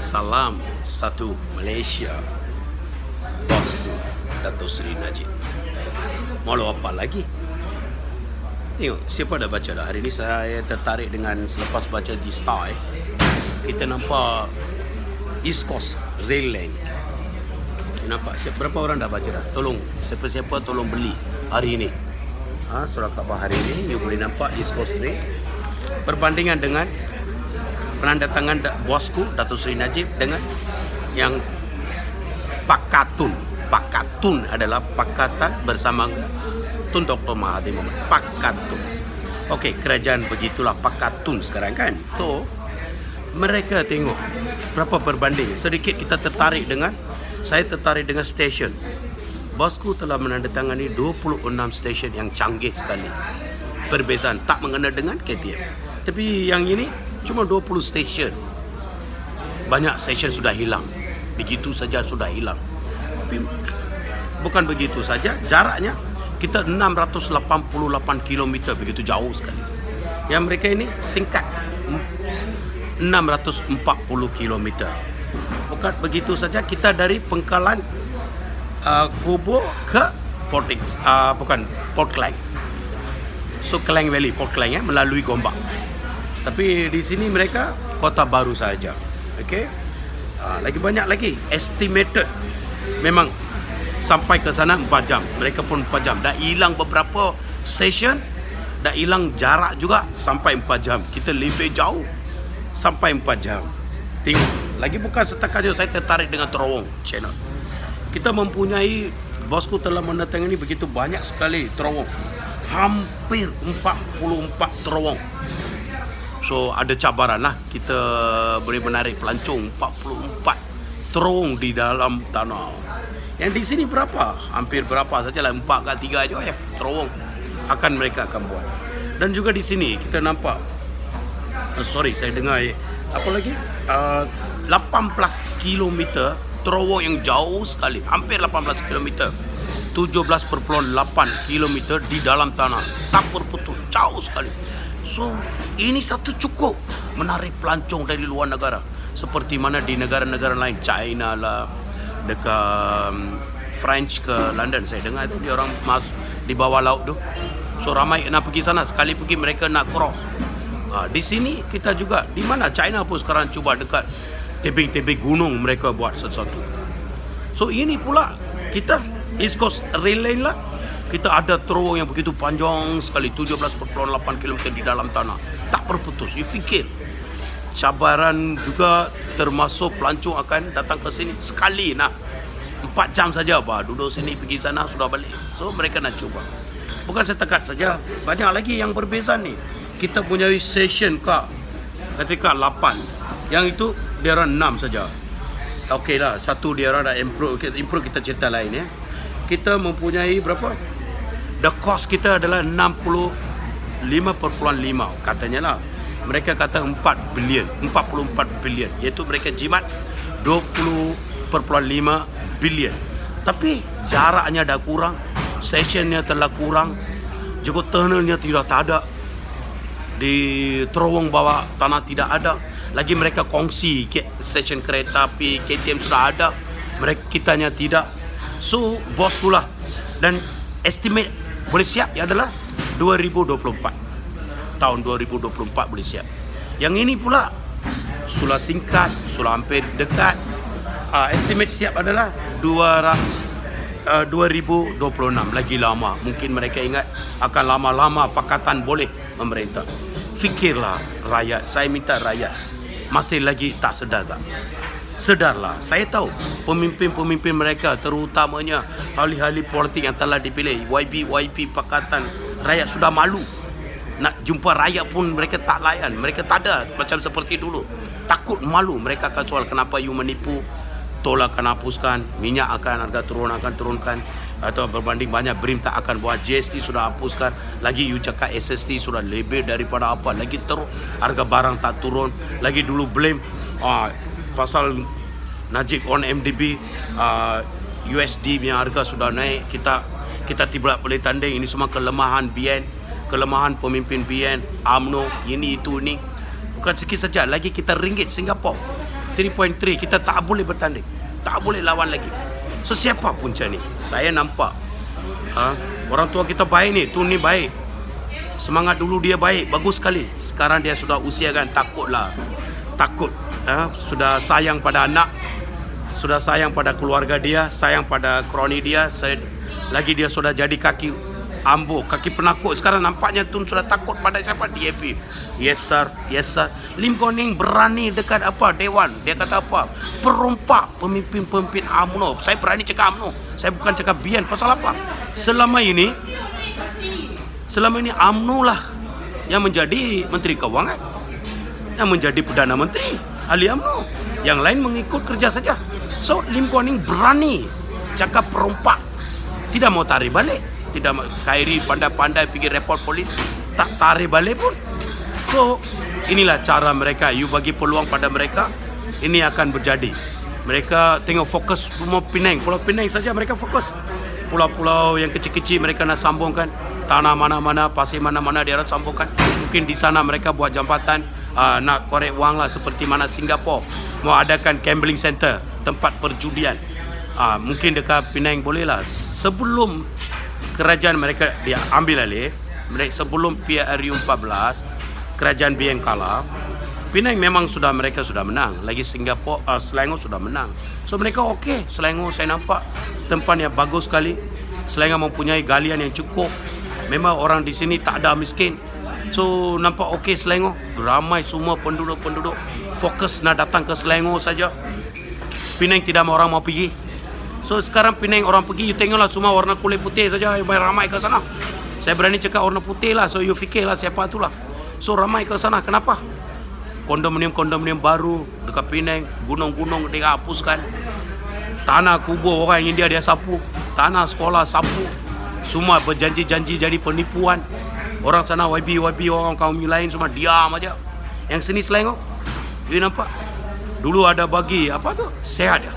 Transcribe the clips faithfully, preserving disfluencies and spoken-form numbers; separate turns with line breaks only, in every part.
Salam satu Malaysia, bosku Dato' Seri Najib. Mau lo apa lagi? Tengok, siapa dah baca dah? Hari ni saya tertarik dengan selepas baca di Star eh, kita nampak East Coast Rail Line. Kita nampak siapa, berapa orang dah baca dah? Tolong, siapa-siapa tolong beli hari ini. Ha, surat khabar hari ini, you boleh nampak East Coast Rail berbandingan dengan penandatangan bosku Dato' Seri Najib dengan yang Pakatun. Pakatun adalah Pakatan bersama Tun Doktor Mahathir Mohamad. Pakatun. Okey, kerajaan begitulah Pakatun sekarang kan. So, mereka tengok berapa berbanding. Sedikit kita tertarik dengan, saya tertarik dengan stesen. Bosku telah menandatangani dua puluh enam stesen yang canggih sekali. Perbezaan tak mengena dengan K T M. Tapi yang ini cuma dua puluh stesen. Banyak stesen sudah hilang. Begitu saja sudah hilang. Tapi bukan begitu saja, jaraknya kita enam ratus lapan puluh lapan kilometer, begitu jauh sekali. Yang mereka ini singkat, enam ratus empat puluh kilometer. Bukan begitu saja, kita dari Pengkalan uh, Kubur ke Port uh, bukan Port Klang. So Klang Valley, Port Klang ya, melalui Gombak. Tapi di sini mereka Kota Baru saja. Okey. Uh, lagi banyak lagi estimated. Memang sampai ke sana empat jam. Mereka pun empat jam. Dah hilang beberapa stesen, dah hilang jarak juga sampai empat jam. Kita lebih jauh sampai empat jam. Tengok. Lagi bukan setakat saya tertarik dengan terowong channel. Kita mempunyai, bosku telah mendatangani begitu banyak sekali terowong. Hampir empat puluh empat terowong. So ada cabaran lah, kita boleh menarik pelancong empat puluh empat terowong di dalam tanah. Yang di sini berapa? Hampir berapa sajalah, empat ke tiga aja ya terowong akan mereka akan buat. Dan juga di sini kita nampak, uh, sorry saya dengar eh, apa lagi? Uh, lapan belas kilometer terowong yang jauh sekali, hampir lapan belas kilometer. tujuh belas perpuluhan lapan kilometer di dalam tanah, tak berputus, jauh sekali. So, ini satu cukup menarik pelancong dari luar negara. Seperti mana di negara-negara lain, China lah, dekat um, French ke London. Saya dengar tu dia orang masuk di bawah laut tu. So, ramai nak pergi sana. Sekali pergi mereka nak cross. Ha, di sini kita juga, di mana China pun sekarang cuba dekat tebing-tebing gunung mereka buat sesuatu. So, ini pula kita East Coast Rail Line lah. Kita ada terowong yang begitu panjang sekali, tujuh belas perpuluhan lapan kilometer di dalam tanah. Tak berputus. You fikir, cabaran juga termasuk pelancong akan datang ke sini sekali nak empat jam saja, bah, duduk sini pergi sana sudah balik. So mereka nak cuba. Bukan setakat saja, banyak lagi yang berbeza ni. Kita punya session ke ketika lapan, yang itu dia orang enam saja. Okey lah, satu dia orang dah improve, kita improve kita cerita lain ya. Kita mempunyai berapa? The cost kita adalah enam puluh lima perpuluhan lima katanya lah. Mereka kata empat bilion, empat puluh empat bilion, iaitu mereka jimat dua puluh perpuluhan lima bilion. Tapi jaraknya dah kurang, stationnya telah kurang, juga tunnelnya tidak ada, di terowong bawah tanah tidak ada. Lagi mereka kongsi stesen kereta api, K T M sudah ada, mereka kitanya tidak. So bosku lah, dan estimate boleh siap ya adalah dua ribu dua puluh empat. Tahun dua ribu dua puluh empat boleh siap. Yang ini pula sudah singkat, sudah hampir dekat. Uh, estimate siap adalah dua ribu dua puluh enam, lagi lama. Mungkin mereka ingat akan lama-lama Pakatan boleh memerintah. Fikirlah rakyat, saya minta rakyat masih lagi tak sedar tak? Sedarlah. Saya tahu pemimpin-pemimpin mereka, terutamanya ahli-ahli politik yang telah dipilih, Y P Y P Pakatan, rakyat sudah malu. Nak jumpa rakyat pun mereka tak layan. Mereka tak ada macam seperti dulu. Takut, malu. Mereka akan soal kenapa you menipu, tol akan hapuskan, minyak akan harga turun akan turunkan, atau berbanding banyak BRIM tak akan buat, G S T sudah hapuskan, lagi you cakap S S T sudah lebih daripada apa, lagi teruk harga barang tak turun, lagi dulu blame uh, pasal Najib on M D B, uh, U S D punya harga sudah naik, kita kita tidak boleh tanding. Ini semua kelemahan B N, kelemahan pemimpin B N, U M N O, ini itu ni. Bukan sikit saja, lagi kita ringgit Singapura tiga point tiga kita tak boleh bertanding, tak boleh lawan lagi. So siapa punca ni? Saya nampak ha? Orang tua kita baik ni, tu ni baik. Semangat dulu dia baik, bagus sekali. Sekarang dia sudah usia kan, takutlah. Takut ha? Sudah sayang pada anak, sudah sayang pada keluarga dia, sayang pada kroni dia. Saya, lagi dia sudah jadi kaki ambo, kaki penakut. Sekarang nampaknya Tun sudah takut pada siapa? D A P. Yes sir, yes sir. Lim Guan Eng berani dekat apa? Dewan. Dia kata apa? Perompak pemimpin-pemimpin U M N O. Saya berani cakap U M N O. Saya bukan cakap B N. Pasal apa? Selama ini Selama ini U M N O lah yang menjadi Menteri Keuangan, yang menjadi Perdana Menteri, ahli U M N O. Yang lain mengikut kerja saja. So Lim Guan Eng berani cakap perompak, tidak mau tarik balik. Tidak, Khairi pandai-pandai pergi report polis, tak tarik balik pun. So inilah cara mereka. You bagi peluang pada mereka, ini akan berjadi. Mereka tengok fokus semua Penang, Pulau Penang saja mereka fokus. Pulau-pulau yang kecil-kecil mereka nak sambungkan. Tanah mana-mana, pasir mana-mana dia nak sambungkan. Mungkin di sana mereka buat jambatan, uh, nak korek wang lah, seperti mana Singapura mau adakan gambling center, tempat perjudian. uh, Mungkin dekat Penang boleh lah. Sebelum kerajaan mereka dia ambil alih, mereka sebelum P R U empat belas, kerajaan B N kalah, Penang memang sudah mereka sudah menang. Lagi Singapura, uh, Selangor sudah menang. So mereka okey. Selangor saya nampak tempat yang bagus sekali. Selangor mempunyai galian yang cukup. Memang orang di sini tak ada miskin. So nampak okey Selangor. Ramai semua penduduk-penduduk fokus nak datang ke Selangor saja. Penang tidak mau orang mau pergi. So sekarang Penang orang pergi, you tengoklah semua warna kulit putih saja, yang ramai ke sana. Saya berani cakap warna putih lah, so you fikirlah siapa itulah. So ramai ke sana, kenapa? Kondominium-kondominium baru dekat Penang, gunung-gunung dia hapuskan. Tanah kubur orang India dia sapu, tanah sekolah sapu. Semua berjanji-janji jadi penipuan. Orang sana Y B Y B, orang kaum lain semua diam aja. Yang sini Selangor, you nampak? Dulu ada bagi apa tu? Sehat ya.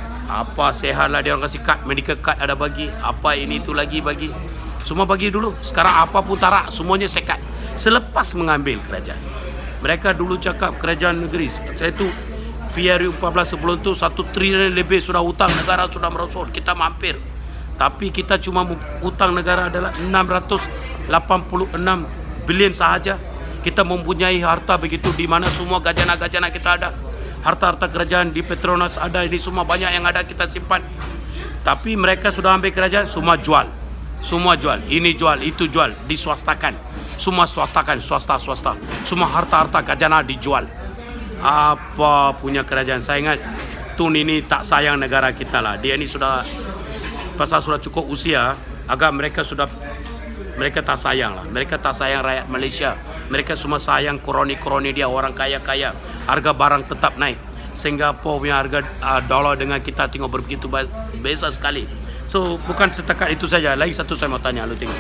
Apa sehat lah, dia orang kasih kad, medical card ada bagi. Apa ini tu lagi bagi. Semua bagi dulu. Sekarang apa pun tarak, semuanya sekat. Selepas mengambil kerajaan. Mereka dulu cakap kerajaan negeri, saya tu P R U empat belas sebelum tu satu trilion lebih sudah hutang negara sudah merosot. Kita mampir. Tapi kita cuma hutang negara adalah enam ratus lapan puluh enam bilion sahaja. Kita mempunyai harta begitu, di mana semua gajana-gajana kita ada. Harta-harta kerajaan di Petronas ada, ini semua banyak yang ada kita simpan. Tapi mereka sudah ambil kerajaan, semua jual. Semua jual, ini jual, itu jual, diswastakan. Semua swastakan, swasta-swasta. Semua harta-harta gajana dijual. Apa punya kerajaan? Saya ingat Tun ini tak sayang negara kita lah. Dia ini sudah, pasal sudah cukup usia, agak mereka sudah, mereka tak sayang lah. Mereka tak sayang rakyat Malaysia. Mereka semua sayang kroni-kroni dia, orang kaya-kaya. Harga barang tetap naik. Singapura punya harga uh, dolar dengan kita tengok begitu beza sekali. So bukan setakat itu saja. Lagi satu saya mau tanya, lu tengok.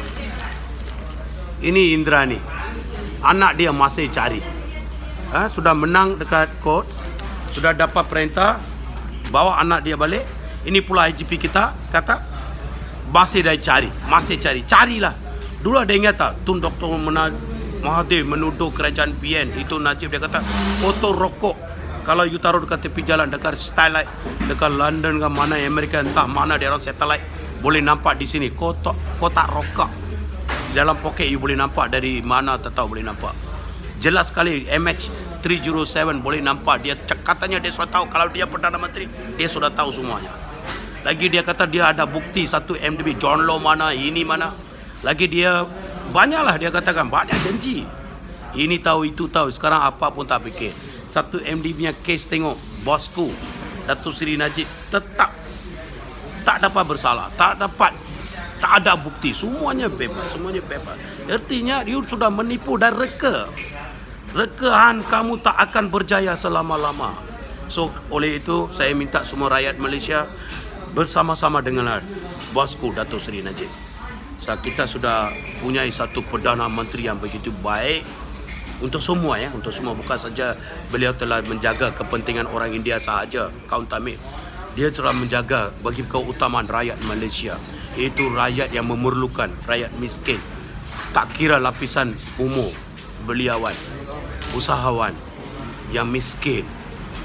Ini Indra ni, anak dia masih cari. Ha, sudah menang dekat court, sudah dapat perintah bawa anak dia balik. Ini pula I G P kita kata masih dah cari, masih cari, carilah. Dulu ada ingat tak, Tun Doktor Mahathir menuduh kerajaan B N itu Najib, dia kata foto rokok kalau you taruh dekat tepi jalan, dekat Starlight, dekat London ke mana Amerika, entah mana dia orang satellite, boleh nampak di sini kotak kotak rokok dalam poket, you boleh nampak dari mana tak tahu, boleh nampak jelas sekali. M H tiga kosong tujuh boleh nampak. Dia katanya dia sudah tahu, kalau dia Perdana Menteri dia sudah tahu semuanya. Lagi dia kata dia ada bukti satu M D B, John Law mana, ini mana. Lagi dia banyaklah, dia katakan banyak janji, ini tahu itu tahu. Sekarang apa pun tak fikir. Satu M D punya kes, tengok bosku Datuk Seri Najib tetap tak dapat bersalah, tak dapat, tak ada bukti, semuanya bebas, semuanya bebas. Artinya dia sudah menipu dan reka. Rekahan kamu tak akan berjaya selama-lama. So oleh itu saya minta semua rakyat Malaysia bersama-sama dengan bosku Datuk Seri Najib. So, kita sudah punya satu Perdana Menteri yang begitu baik untuk semua ya, untuk semua, bukan saja beliau telah menjaga kepentingan orang India sahaja, kaum Tamil. Dia telah menjaga bagi keutamaan rakyat Malaysia, iaitu rakyat yang memerlukan, rakyat miskin, tak kira lapisan umur, beliawan, usahawan yang miskin,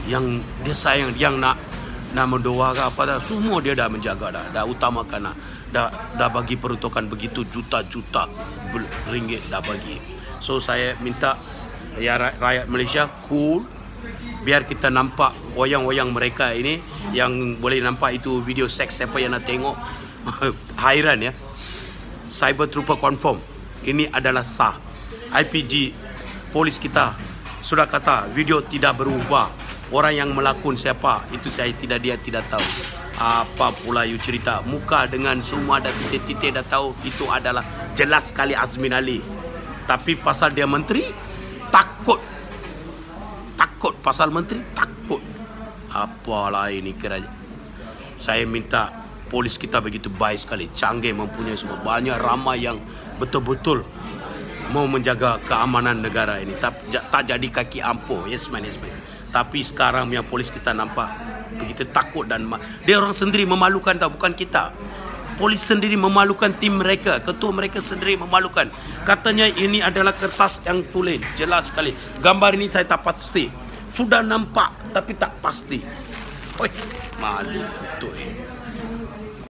yang dia sayang, yang nak nak mendoa ke apa dah, semua dia dah menjaga dah, dah utamakan dah, dah, dah bagi peruntukan begitu juta-juta ringgit dah bagi. So saya minta ya rakyat Malaysia cool, biar kita nampak wayang-wayang mereka ini, yang boleh nampak itu video seks, siapa yang nak tengok hairan ya. Cyber Trooper confirm ini adalah sah. I P G polis kita sudah kata video tidak berubah. Orang yang melakukan siapa itu saya tidak, dia tidak tahu. Apa pula you cerita, muka dengan semua ada titik-titik dah tahu itu adalah jelas sekali Azmin Ali. Tapi pasal dia menteri takut. Takut pasal menteri takut. Apalah ini kerajaan. Saya minta polis kita begitu baik sekali, canggih, mempunyai semua, banyak ramai yang betul-betul mau menjaga keamanan negara ini, tak, tak jadi kaki ampuh. Yes man, yes man. Tapi sekarang yang polis kita nampak begitu takut dan dia orang sendiri memalukan tau, bukan kita. Polis sendiri memalukan tim mereka, ketua mereka sendiri memalukan. Katanya ini adalah kertas yang tulis, jelas sekali. Gambar ini saya tak pasti. Sudah nampak tapi tak pasti. Oi, malu betul eh.